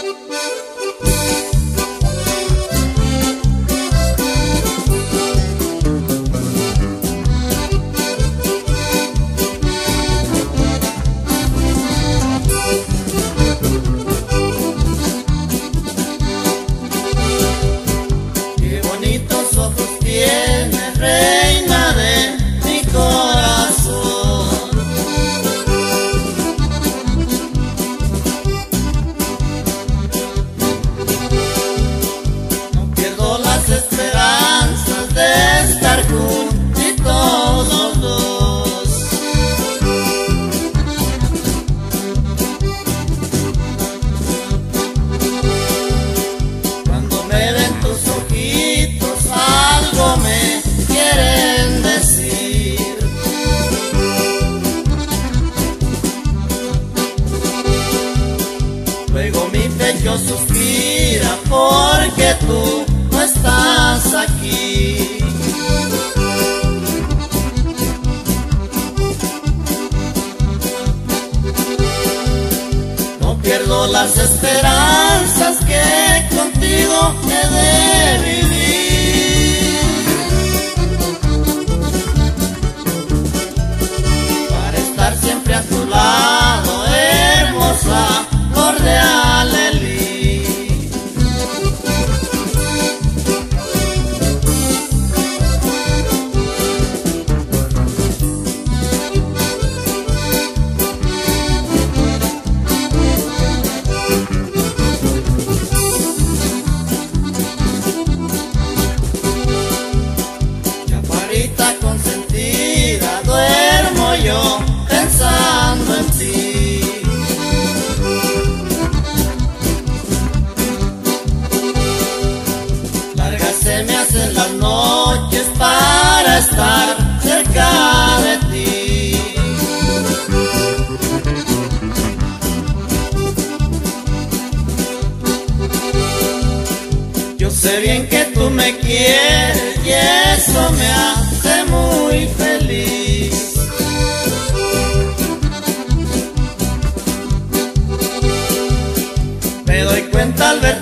Luego mi pecho suspira porque tú no estás aquí. No pierdo las esperanzas que contigo he de vivir, para estar siempre a tu lado, hermosa flor de alelí. Chaparrita consentida, duermo yo pensando en ti. Largas se me hacen las noches para estar cerca de ti. Yo sé bien que tú me quieres y eso me hace muy feliz. Me doy cuenta al ver